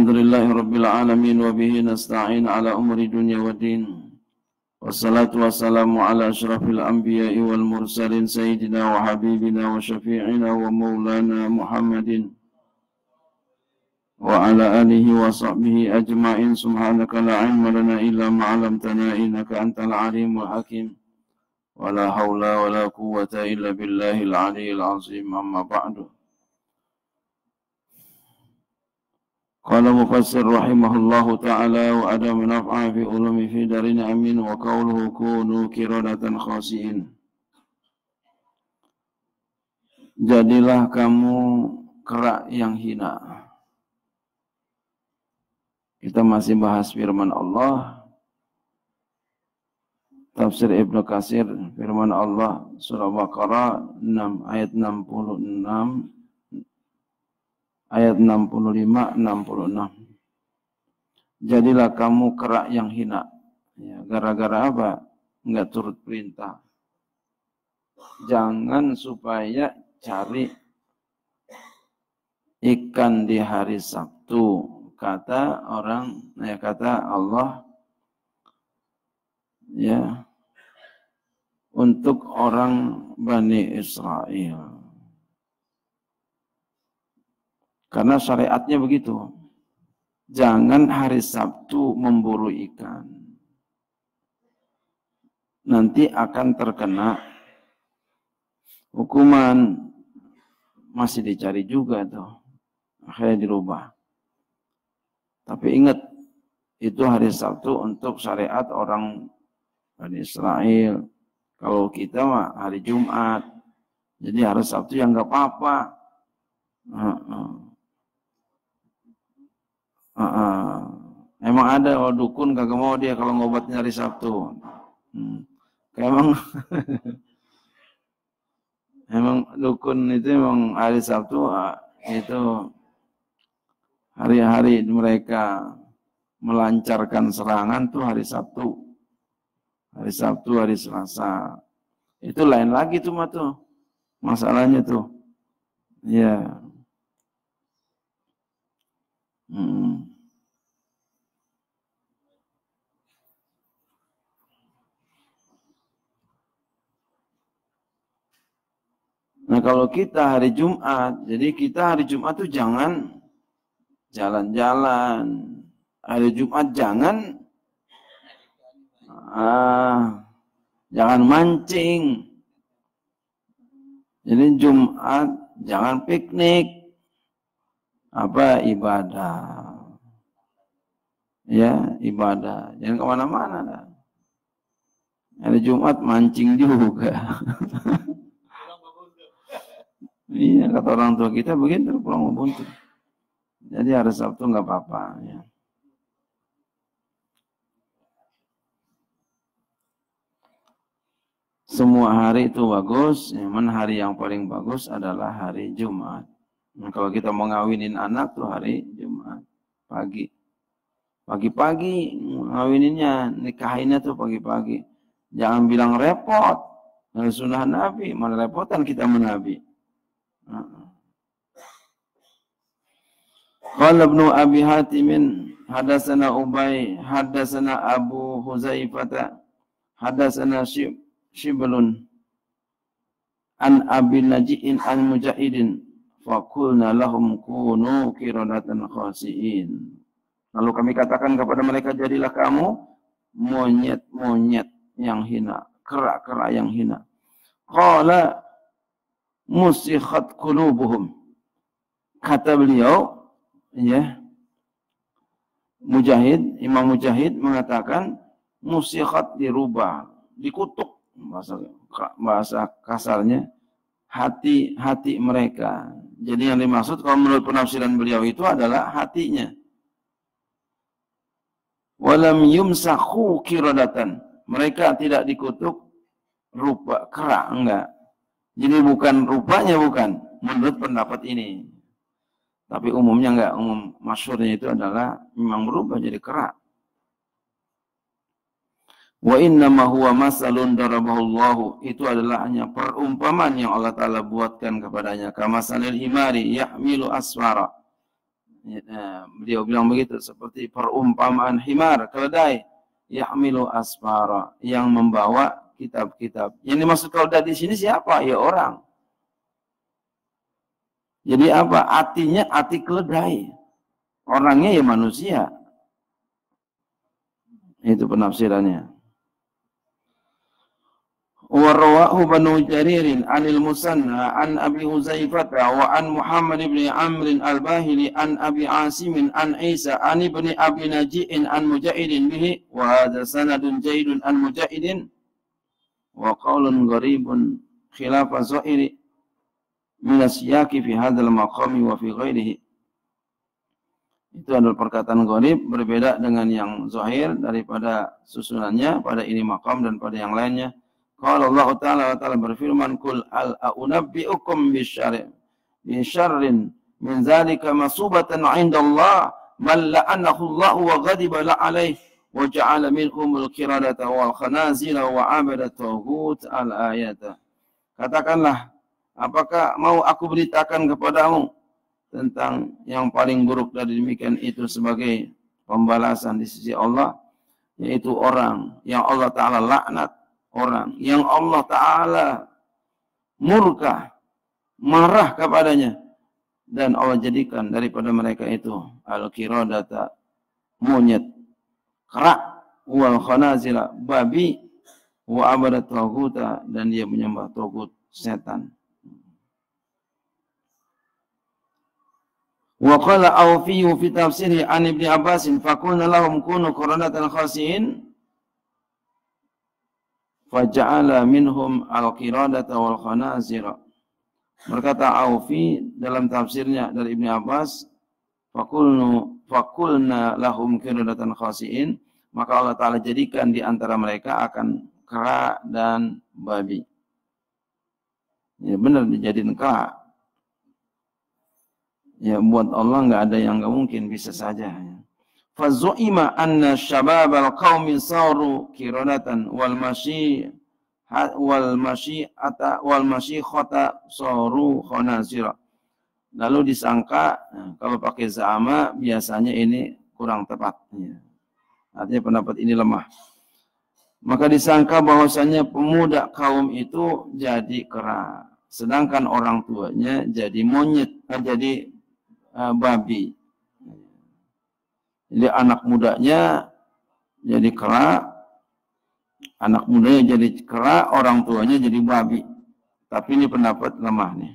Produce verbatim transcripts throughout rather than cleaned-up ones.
Alhamdulillahi Rabbil Alamin wa bihi nasta'in ala umri dunya wa din. Wassalatu wassalamu ala asyrafil anbiya'i wal mursalin sayyidina wa habibina wa syafi'ina wa maulana Muhammadin wa ala alihi wa sahbihi ajma'in. Subhanaka la ilma lana illa ma 'allamtana innaka antal alimul hakim. Wa la haula wa la quwwata illa billahil aliyyil azim. Amma ba'du. Qala mufassir rahimahullahu ta'ala wa adam naf'a fi ulumi fi darin amin wa qawluhu kunu kiradatan khasiin. Jadilah kamu kera yang hina. Kita masih bahas firman Allah. Tafsir Ibnu Katsir, firman Allah surah Baqarah enam ayat enam puluh enam. Ayat enam puluh lima enam puluh enam. Jadilah kamu kera yang hina. Ya, gara-gara apa? Enggak turut perintah. Jangan supaya cari ikan di hari Sabtu. Kata orang, ya kata Allah, ya, untuk orang Bani Israel. Karena syariatnya begitu. Jangan hari Sabtu memburu ikan. Nanti akan terkena hukuman. Masih dicari juga tuh. Akhirnya dirubah. Tapi ingat, itu hari Sabtu untuk syariat orang Bani Israel. Kalau kita mah hari Jumat. Jadi hari Sabtu yang nggak apa-apa. Uh-uh. Uh, uh. Emang ada oh, dukun kagak mau dia kalau ngobatnya hari Sabtu. Hmm. Emang emang dukun itu emang hari Sabtu uh, itu hari-hari mereka melancarkan serangan tuh hari Sabtu. Hari Sabtu, hari Selasa. Itu lain lagi tuh mah tuh. Masalahnya tuh. Ya. Hmm. Nah kalau kita hari Jumat, jadi kita hari Jumat tuh jangan jalan-jalan. Hari Jumat jangan ah, jangan mancing. Jadi Jumat jangan piknik. Apa ibadah? Ya ibadah. Jangan kemana-mana. Lah. Hari Jumat mancing juga. Iya kata orang tua kita begitu pulang ngebuntu. Jadi hari Sabtu nggak apa-apa. Ya. Semua hari itu bagus. Cuman hari yang paling bagus adalah hari Jumat. Nah, kalau kita mau ngawinin anak tuh hari Jumat pagi. Pagi-pagi ngawininnya, nikahinnya tuh pagi-pagi. Jangan bilang repot. Dari sunnah Nabi, mana repotan kita menabi. Qala Ibnu Abi Hatimin hadatsana Ubay hadatsana Abu Huzaifah hadatsana Shiblun an Abi Naji'in an Mujahidin faqulna lahum kunu qiradatan khasiin. Lalu kami katakan kepada mereka, jadilah kamu monyet-monyet yang hina, kera-kera yang hina. Qala musikhat qulubuhum. Kata beliau, ya, Mujahid, Imam Mujahid mengatakan musikhat dirubah, dikutuk, bahasa bahasa kasarnya, hati-hati mereka. Jadi yang dimaksud kalau menurut penafsiran beliau itu adalah hatinya. Walam yumsakhu kiradatan. Mereka tidak dikutuk rupa kera, enggak. Jadi bukan rupanya, bukan. Menurut pendapat ini. Tapi umumnya enggak. Umum masyhurnya itu adalah memang berubah jadi kera. Wa innama huwa masalun darabahullahu. Itu adalah hanya perumpamaan yang Allah Ta'ala buatkan kepadanya. Kamasalil himari yahmilu asfara. Nah, beliau bilang begitu, seperti perumpamaan himar, keledai, yahmilu asfara, yang membawa kitab-kitab. Yang dimaksud keledai di sini siapa? Ya orang. Jadi apa? Artinya ati keledai. Orangnya ya manusia. Itu penafsirannya. Warwahu banu Jaririn anil Musanna an Abi Huzaifah wa an Muhammad ibn Amr al-Bahili an Abi Asim an Isa an ibn Abi Naji'in an Mujahidin bihi wa hadha sanadun jaidun an Mujahidin wa qawlun gharibun khilafa zahiri min asyaki fi hadzal maqami wa fi ghairihi. Itu adalah perkataan gharib, berbeda dengan yang zahir daripada susunannya pada ini maqam dan pada yang lainnya. Qala Allah Ta'ala wa Ta'ala berfirman, Kul al-a'unabbi'ukum bisyarrin bisyarrin min zalika masubatan 'inda Allah man la'anahu Allah wa ghadiba la'alayhi wa ja'ala minhumul qiradata wal khanazira wa 'abada taghut al-ayata. Katakanlah, apakah mau aku beritakan kepadamu tentang yang paling buruk dari demikian itu sebagai pembalasan di sisi Allah, yaitu orang yang Allah Ta'ala laknat, orang yang Allah Ta'ala murka, marah kepadanya, dan Allah jadikan daripada mereka itu al-qiradata, monyet, kerak, wal khanazira, babi, wa abadat taghuta, dan dia menyembah tagut, setan. Wa qala Awfiyu fi tafsirih an Ibni Abbasin faqulna lahum kunu qiradatan khasi'in faja'ala minhum al-qiradata wal khanazira. Berkata Awfi dalam tafsirnya dari Ibni Abbas, faqulnu faqulna lahum qiradatan khasi'in, maka Allah Ta'ala jadikan di antara mereka akan kera dan babi. Ya benar dijadiin kera. Ya buat Allah nggak ada yang nggak mungkin, bisa saja. Fazu'ima anna syabab al-qaumi saru qiradatan wal masyi wal masyi'ata wal masyikhata saru khanazira. Lalu disangka, nah, kalau pakai za'ama biasanya ini kurang tepat. Ya. Artinya pendapat ini lemah. Maka disangka bahwasanya pemuda kaum itu jadi kera, sedangkan orang tuanya jadi monyet, jadi uh, babi. Jadi anak mudanya jadi kera, anak mudanya jadi kera, orang tuanya jadi babi. Tapi ini pendapat lemah nih.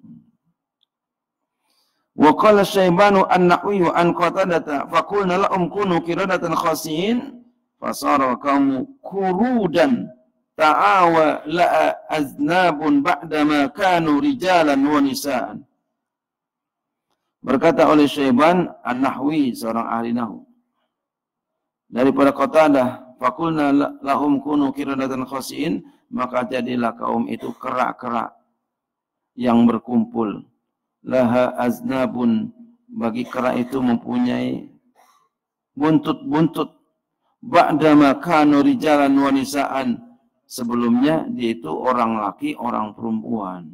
Wa qala Syaibanu an-Nahwi an Qatadata faqulna lahum kunu qiradatan khasiin fasara kaum kurudan ta'awa la aznabun ba'dama kanu rijalan wa nisaan. Berkata oleh Syaiban an-Nahwi, seorang ahli nahwu, daripada Qatadah, faqulna lahum kunu qiradatan khasiin, maka jadilah kaum itu kera-kera yang berkumpul. Laha aznabun, bagi kera itu mempunyai buntut-buntut. Ba'dama kanu rijalan wa nisaan, sebelumnya dia itu orang laki, orang perempuan.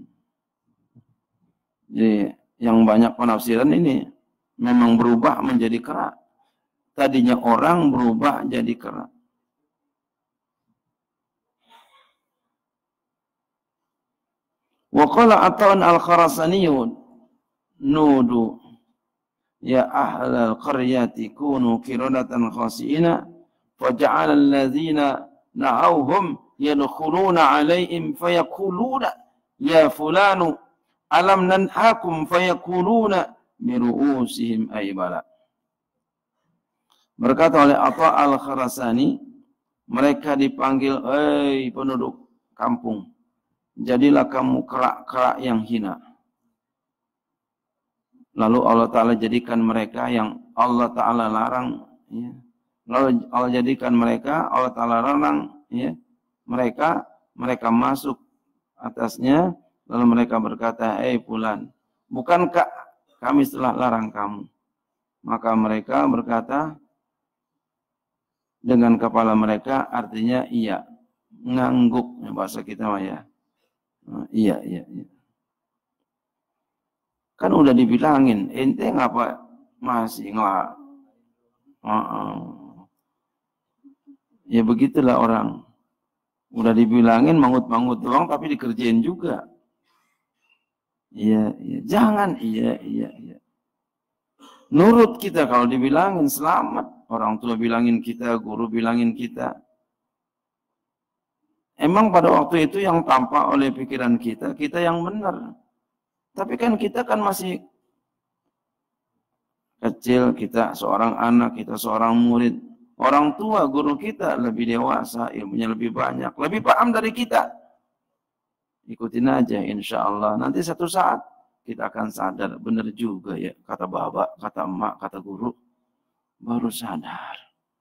Jadi yang banyak penafsiran ini memang berubah menjadi kera. Tadinya orang berubah jadi kera. Wa qala Ata'un al-Kharasaniyun nudu ya ahlal qaryati kunu qiradatan khasiina faja'ala alladzina na'awhum yadkhuluna 'alaihim fayaquluna ya fulanu alam nanhakum fayaquluna bi ru'usihim aybala. Berkata oleh Atha al-Kharasani, mereka dipanggil, "Hei penduduk kampung, jadilah kamu kerak-kerak yang hina." Lalu Allah Ta'ala jadikan mereka yang Allah Ta'ala larang, ya. Lalu Allah jadikan mereka, Allah Ta'ala larang, ya, mereka, mereka masuk atasnya, lalu mereka berkata, "Eh fulan, bukankah kami telah larang kamu?" Maka mereka berkata dengan kepala mereka, artinya iya, ngangguk, ya, bahasa kita mah ya. Nah, iya, iya, iya. Kan udah dibilangin, ente ngapa masih ngelak. Uh -uh. Ya begitulah orang. Udah dibilangin mangut-mangut doang tapi dikerjain juga. Iya, iya. Jangan, iya, iya, iya. Nurut kita kalau dibilangin selamat. Orang tua bilangin kita, guru bilangin kita. Emang pada waktu itu yang tampak oleh pikiran kita, kita yang benar. Tapi kan kita kan masih kecil, kita seorang anak, kita seorang murid. Orang tua, guru kita lebih dewasa, ilmunya lebih banyak, lebih paham dari kita. Ikutin aja insya Allah. Nanti satu saat kita akan sadar, benar juga ya, kata bapak, kata emak, kata guru. Baru sadar.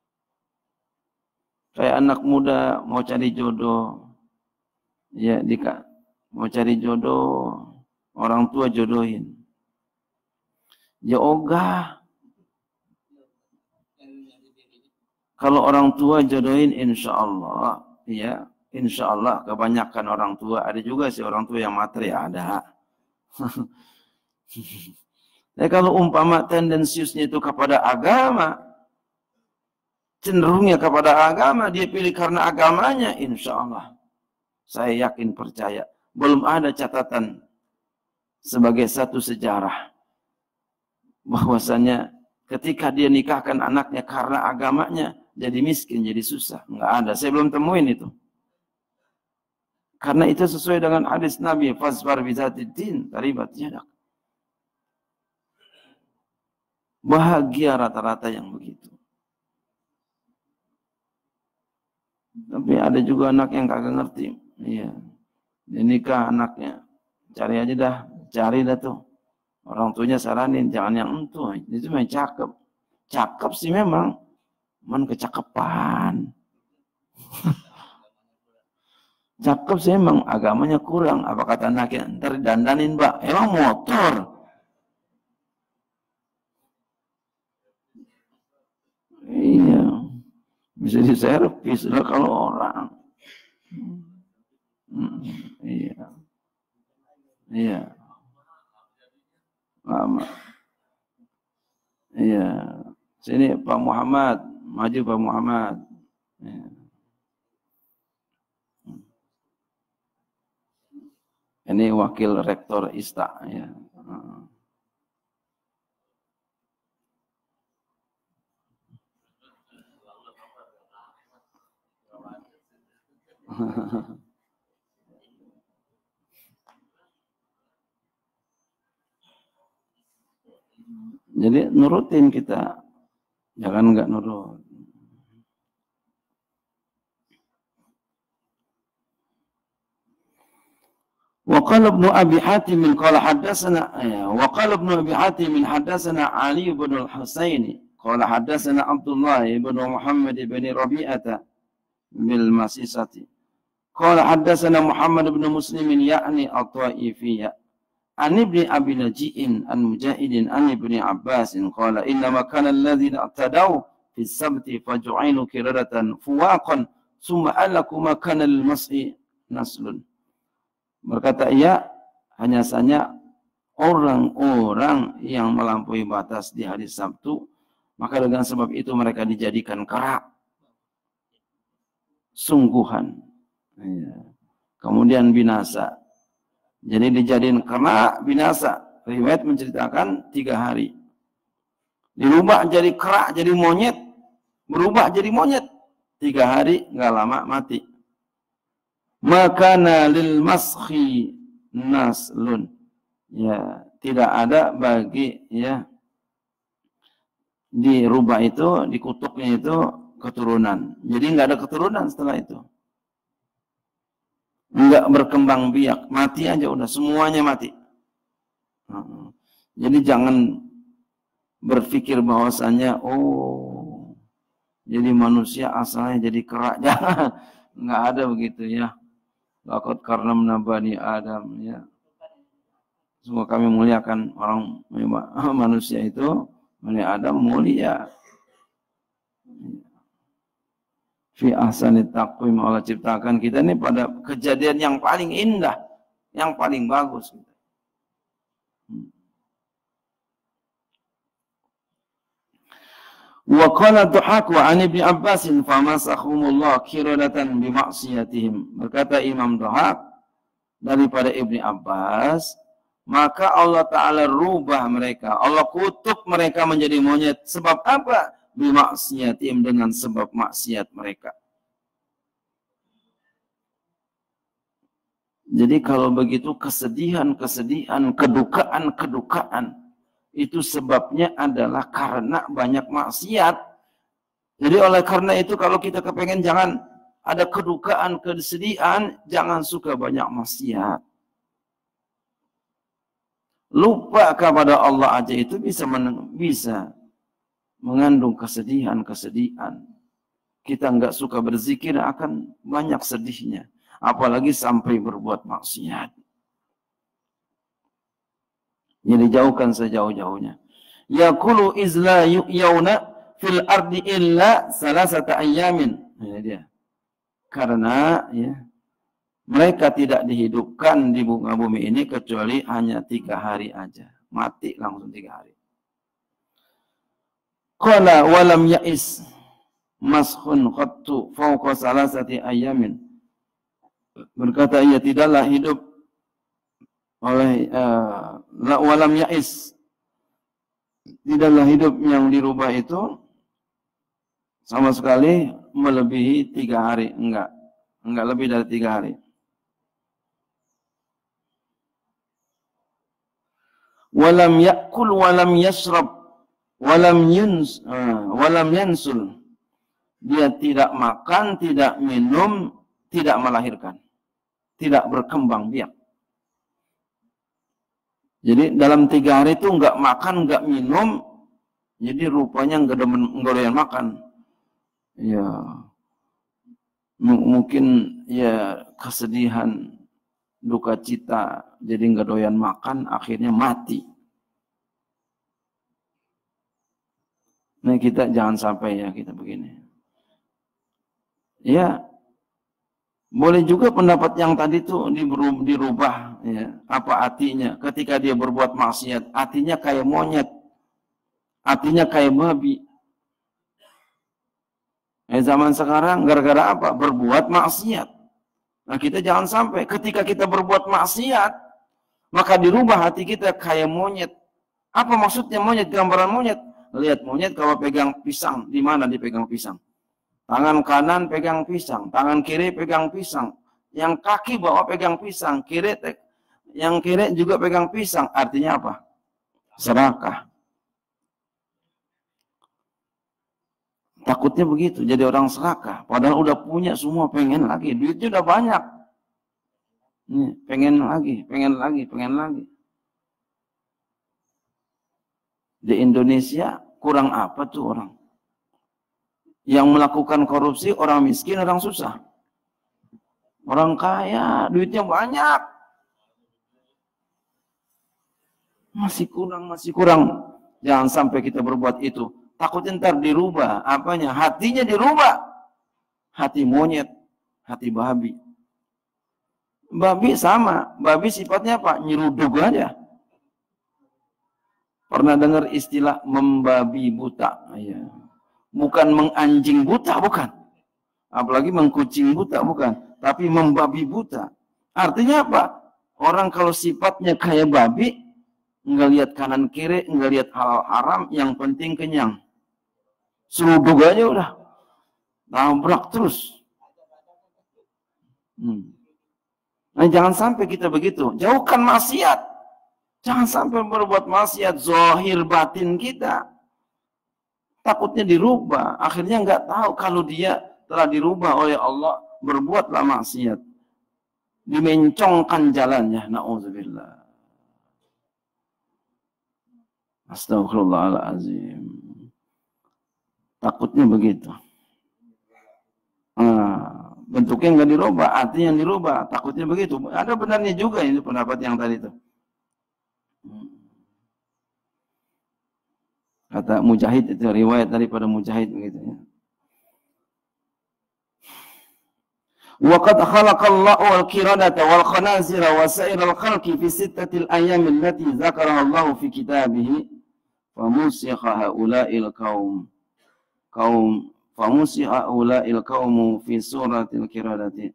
Kayak anak muda mau cari jodoh. Ya, Dika, mau cari jodoh, orang tua jodohin. Ya ogah. Kalau orang tua jodohin insya Allah, ya, insya Allah kebanyakan orang tua, ada juga sih orang tua yang materi, ada. Nah, kalau umpama tendensiusnya itu kepada agama, cenderungnya kepada agama, dia pilih karena agamanya, insya Allah. Saya yakin percaya, belum ada catatan sebagai satu sejarah bahwasanya ketika dia nikahkan anaknya karena agamanya, jadi miskin, jadi susah. Enggak ada, saya belum temuin itu. Karena itu sesuai dengan hadis Nabi, fasfar bizatiddin taribat yadak. Bahagia rata-rata yang begitu. Tapi ada juga anak yang kagak ngerti. Iya. Dia nikah anaknya. Cari aja dah, cari dah tuh. Orang tuanya saranin jangan yang itu, itu memang cakep. Cakep sih memang, cuman kecakapan. Cakep sih memang, agamanya kurang. Apa kata anaknya? Ntar dandanin, Mbak. Emang motor. Iya. Bisa diservis lah kalau orang. Hmm, iya. Iya. Lama. Iya. Sini Pak Muhammad, maju Pak Muhammad. Iya. Ini wakil rektor I S T A ya. Jadi nurutin kita, jangan enggak nurut. وقال ابن أبي حاتم قال حدثنا وقال ابن أبي حاتم حدثنا علي بن الحسين قال حدثنا عبد الله بن محمد بن ربيعة بالمسيسة قال حدثنا محمد بن مسلم يعني الطائفية عن ابن أبي لجيء عن مجاهد عن ابن عباس قال إنما كان الذين اعتدوا في السبت فجعلوا كردة فواقا ثم ألكوا ما كان للمسح نسل. Berkata ia, hanya saja orang-orang yang melampaui batas di hari Sabtu, maka dengan sebab itu mereka dijadikan kera sungguhan. Ya. Kemudian binasa. Jadi dijadiin kera binasa. Riwayat menceritakan tiga hari. Dirubah jadi kera, jadi monyet. Berubah jadi monyet. Tiga hari, nggak lama mati. Makana lil maskhi naslun, ya tidak ada bagi ya dirubah itu, dikutuknya itu keturunan. Jadi nggak ada keturunan setelah itu, nggak berkembang biak, mati aja udah, semuanya mati. Jadi jangan berpikir bahwasannya oh jadi manusia asalnya jadi kera, jangan, nggak ada begitu ya. Laqad karramna bani Adam ya. Semua kami muliakan orang manusia itu, Bani Adam mulia. Fi ahsanit taqwim, Allah ciptakan kita ini pada kejadian yang paling indah, yang paling bagus. Wa qala Dhahak wa an Ibnu Abbas famasakhumullah qiradatan bi ma'siyatihim. Berkata Imam Dhahak daripada Ibnu Abbas, maka Allah Ta'ala rubah mereka, Allah kutuk mereka menjadi monyet. Sebab apa? Bi ma'siyatihim, dengan sebab maksiat mereka. Jadi kalau begitu kesedihan-kesedihan, kedukaan-kedukaan, itu sebabnya adalah karena banyak maksiat. Jadi oleh karena itu kalau kita kepengen jangan ada kedukaan, kesedihan, jangan suka banyak maksiat. Lupa kepada Allah aja itu bisa men bisa mengandung kesedihan-kesedihan. Kita nggak suka berzikir akan banyak sedihnya. Apalagi sampai berbuat maksiat. Jadi jauhkan sejauh-jauhnya. Yaqulu izla yauna fil ardi illa salasata ayyamin. Ini dia. Karena ya, mereka tidak dihidupkan di muka bumi ini kecuali hanya tiga hari aja. Mati langsung tiga hari. Qala walam ya'is maskhun qattu fawqa salasati ayyamin. Berkata ia tidaklah hidup oleh uh, walam ya'is, tidaklah hidup yang dirubah itu sama sekali melebihi tiga hari, enggak enggak lebih dari tiga hari. Walam yakul walam yashrab walam yuns uh, walam yansul, dia tidak makan, tidak minum, tidak melahirkan, tidak berkembang biak. Jadi dalam tiga hari itu nggak makan, nggak minum, jadi rupanya nggak doyan makan. Ya, mungkin ya kesedihan, duka cita, jadi nggak doyan makan, akhirnya mati. Nah kita jangan sampai ya kita begini. Ya. Boleh juga pendapat yang tadi itu dirubah, ya. Apa artinya? Ketika dia berbuat maksiat, artinya kayak monyet, artinya kayak babi. Eh, zaman sekarang gara-gara apa? Berbuat maksiat. Nah kita jangan sampai ketika kita berbuat maksiat, maka dirubah hati kita kayak monyet. Apa maksudnya monyet? Gambaran monyet. Lihat monyet kalau pegang pisang, di mana dipegang pisang? Tangan kanan pegang pisang, tangan kiri pegang pisang, yang kaki bawa pegang pisang, kiri yang kiri juga pegang pisang. Artinya apa? Serakah. Takutnya begitu, jadi orang serakah. Padahal udah punya semua, pengen lagi, duitnya udah banyak. Nih, pengen lagi, pengen lagi, pengen lagi. Di Indonesia kurang apa tuh orang? Yang melakukan korupsi orang miskin, orang susah. Orang kaya, duitnya banyak. Masih kurang, masih kurang. Jangan sampai kita berbuat itu. Takutnya ntar dirubah. Apanya? Hatinya dirubah. Hati monyet, hati babi. Babi sama. Babi sifatnya apa? Nyeruduk aja. Pernah dengar istilah membabi buta? Ya. Bukan menganjing buta, bukan. Apalagi mengkucing buta, bukan. Tapi membabi buta. Artinya apa? Orang kalau sifatnya kayak babi, nggak lihat kanan kiri, nggak lihat halal haram, yang penting kenyang. Seruduk aja udah. Nabrak terus. Hmm. Nah, jangan sampai kita begitu. Jauhkan maksiat. Jangan sampai berbuat maksiat zahir batin kita. Takutnya dirubah, akhirnya nggak tahu kalau dia telah dirubah oleh Allah, berbuatlah maksiat, dimencongkan jalannya. Nauzubillah. Astagfirullahaladzim. Takutnya begitu. Nah, bentuknya nggak dirubah, artinya yang dirubah, takutnya begitu. Ada benarnya juga ini pendapat yang tadi itu. Kata Mujahid, itu riwayat daripada Mujahid begitu ya. Wa qad khalaqallahu al-qiradata wal khanazira wa sa'iral khalqi fi sittatil ayyam allati dzakaraha Allah fi kitabih fa musikha haula'il qaum. kaum famusiha ulail qaumu fi suratil qiradati.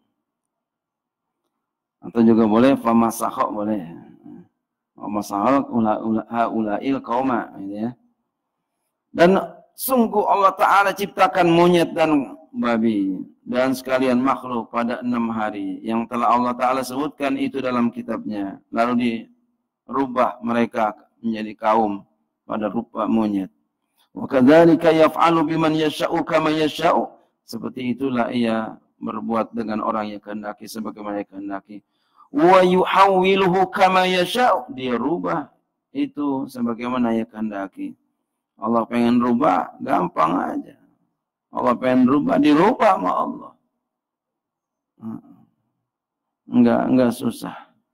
Atau juga boleh famasakha boleh. Famasakha ulail qauma gitu ya. Dan sungguh Allah Ta'ala ciptakan monyet dan babi dan sekalian makhluk pada enam hari yang telah Allah Ta'ala sebutkan itu dalam kitabnya. Lalu dirubah mereka menjadi kaum pada rupa monyet. Wa kadzalika yaf'alu biman yasha'u kama yasha'u. Seperti itulah ia berbuat dengan orang yang kehendaki sebagaimana yang kehendaki. Wa yuhawwiluhu kama yasha'u. Dia rubah itu sebagaimana yang kehendaki. Allah pengen rubah, gampang aja. Allah pengen rubah, dirubah sama Allah. Enggak, enggak susah.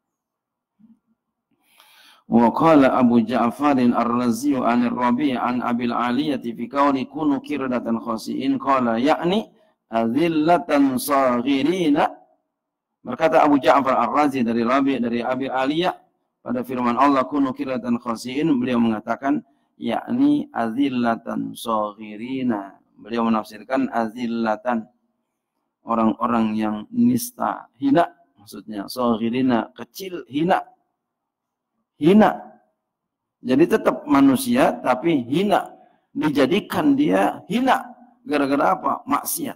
Wa qala Abu Ja'far Ar-Razi an Ar-Rabi' an Abil Aliyati fi qawli kunu kirdatan khasiin qala ya'ni azillatan saghirina. Berkata Abu Ja'far Ar-Razi dari Rabi' dari Abi Aliyah pada firman Allah kunu kirdatan khasiin, beliau mengatakan yakni azillatan saghirina. Beliau menafsirkan azillatan orang-orang yang nista, hina maksudnya, saghirina kecil, hina. Hina. Jadi tetap manusia tapi hina. Dijadikan dia hina gara-gara apa? Maksiat.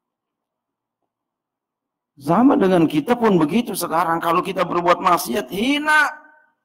Sama dengan kita pun begitu sekarang, kalau kita berbuat maksiat hina.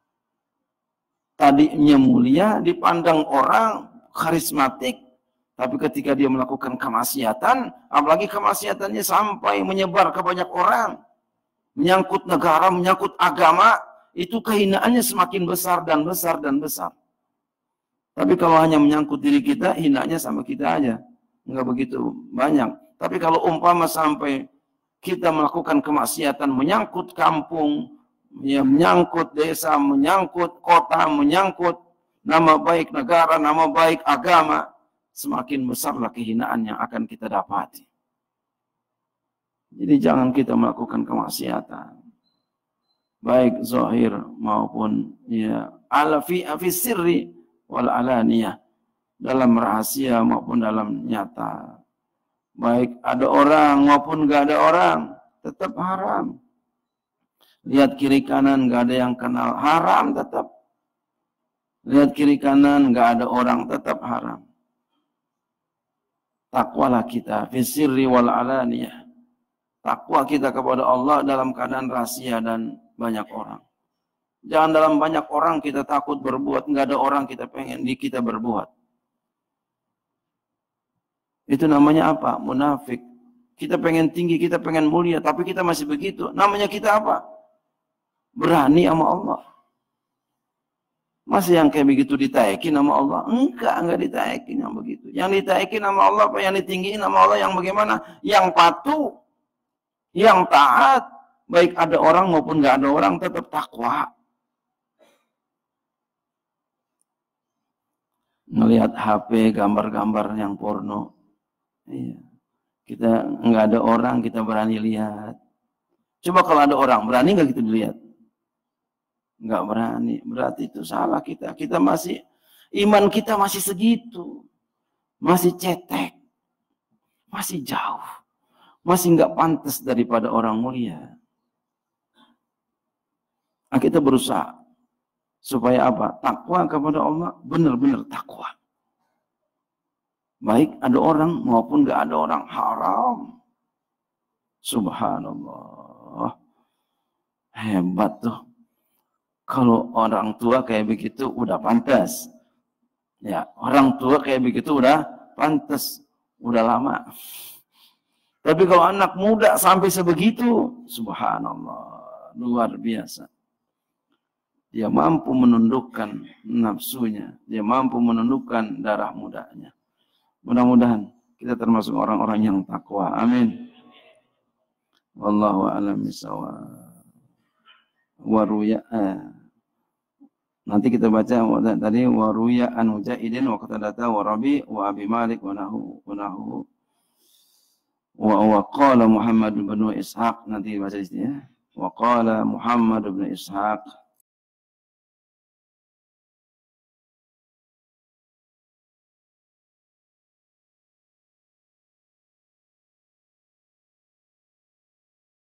Tadinya mulia, dipandang orang karismatik, tapi ketika dia melakukan kemaksiatan, apalagi kemaksiatannya sampai menyebar ke banyak orang, menyangkut negara, menyangkut agama, itu kehinaannya semakin besar dan besar dan besar. Tapi kalau hanya menyangkut diri kita, hinanya sama kita aja, nggak begitu banyak. Tapi kalau umpama sampai kita melakukan kemaksiatan menyangkut kampung, ya, menyangkut desa, menyangkut kota, menyangkut nama baik negara, nama baik agama, semakin besarlah kehinaan yang akan kita dapati. Jadi jangan kita melakukan kemaksiatan, baik zahir maupun ya ala fi fi sirri wal alaniyah, dalam rahasia maupun dalam nyata. Baik ada orang maupun enggak ada orang, tetap haram. Lihat kiri kanan nggak ada yang kenal, haram tetap. Lihat kiri kanan nggak ada orang, tetap haram. Takwalah kita fi sirri wal alaniyah. Takwa kita kepada Allah dalam keadaan rahasia dan banyak orang. Jangan dalam banyak orang kita takut berbuat, nggak ada orang kita pengen di kita berbuat. Itu namanya apa? Munafik. Kita pengen tinggi, kita pengen mulia, tapi kita masih begitu. Namanya kita apa? Berani sama Allah. Masih yang kayak begitu ditaikin sama Allah? Enggak, enggak ditaikin yang begitu. Yang ditaikin sama Allah apa? Yang ditinggiin sama Allah yang bagaimana? Yang patuh, yang taat. Baik ada orang maupun enggak ada orang, tetap takwa. Ngelihat H P gambar-gambar yang porno. Iya. Kita enggak ada orang, kita berani lihat. Coba kalau ada orang, berani enggak gitu dilihat? Enggak berani, berarti itu salah kita. Kita masih, iman kita masih segitu, masih cetek, masih jauh, masih enggak pantas daripada orang mulia. Nah, kita berusaha supaya apa? Takwa kepada Allah, benar-benar takwa. Baik ada orang maupun enggak ada orang, haram. Subhanallah, hebat tuh. Kalau orang tua kayak begitu udah pantas. Ya, orang tua kayak begitu udah pantas, udah lama. Tapi kalau anak muda sampai sebegitu, subhanallah, luar biasa. Dia mampu menundukkan nafsunya, dia mampu menundukkan darah mudanya. Mudah-mudahan kita termasuk orang-orang yang takwa. Amin. Wallahu a'lam bishawab. Waruya eh. Nanti kita baca tadi waruya an Mujahidin wa Qatadah wa Rabi wa Abi Malik wa nahu wa nahu wa wa qala Muhammad bin Ishaq, nanti baca di sini ya. Wa qala Muhammad bin Ishaq